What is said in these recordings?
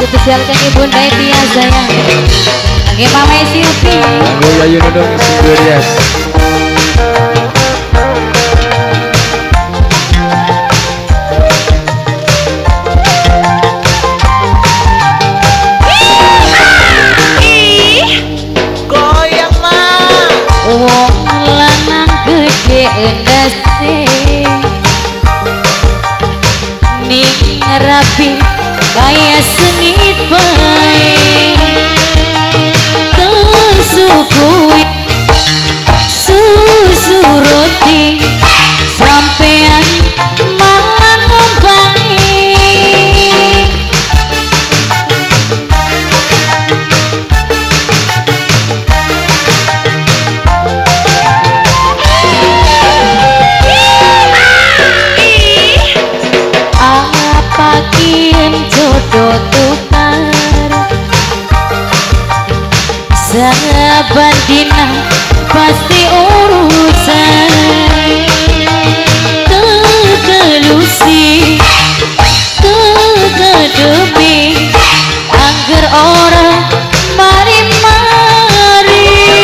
spesial kaki Bunda Tia sayang. Kaki Mama Silvi. Kanggo Yayu Nunung Siberias. Goyang mah. Wong lanang gede endase. Ning rapi kaya sengit bae. Kesukui susu roti sampean mangan ngombai. Apa kian jodoh tukar saban dina pasti urusan kegelusi kegedemi angger orang mari-mari.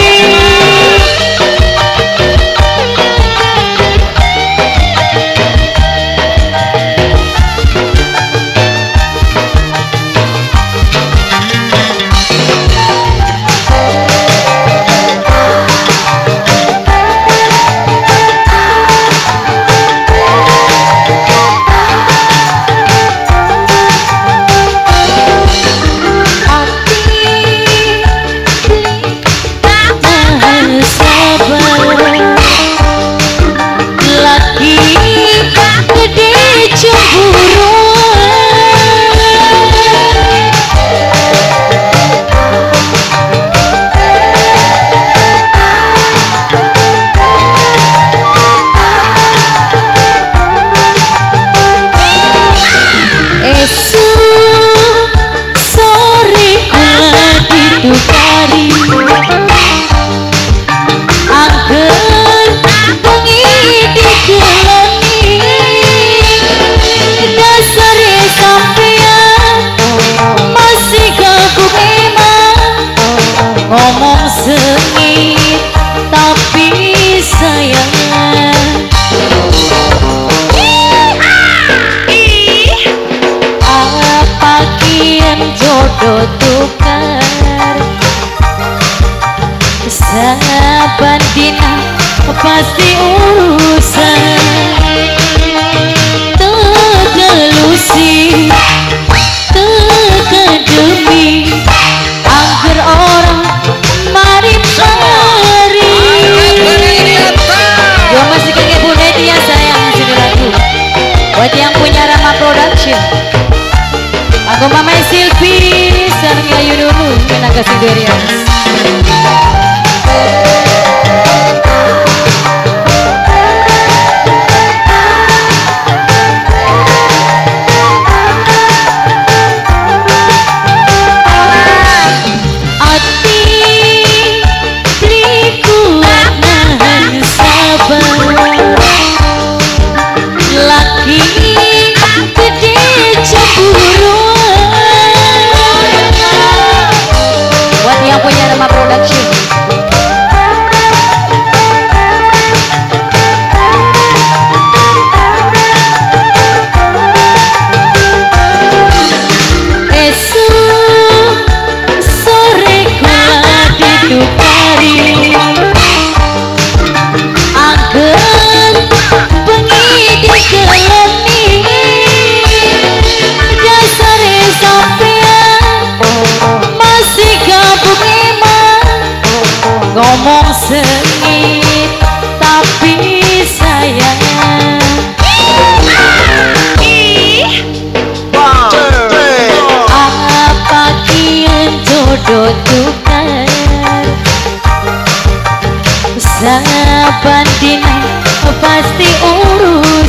Ngomong sengit tapi sayang. Apa kian jodoh tukar saban dina pasti urusan kegelusi kegedemi angger orang mari-mari. Gua masih kakek Bunda Tia sayang ngasih lagu buat yang punya Rama Production. Aku Mama Silvi sareng Yayu Nunung Tenaga Siberias. Ngomong sengit tapi sayang. Apa kian jodoh tukar saban dina pasti urus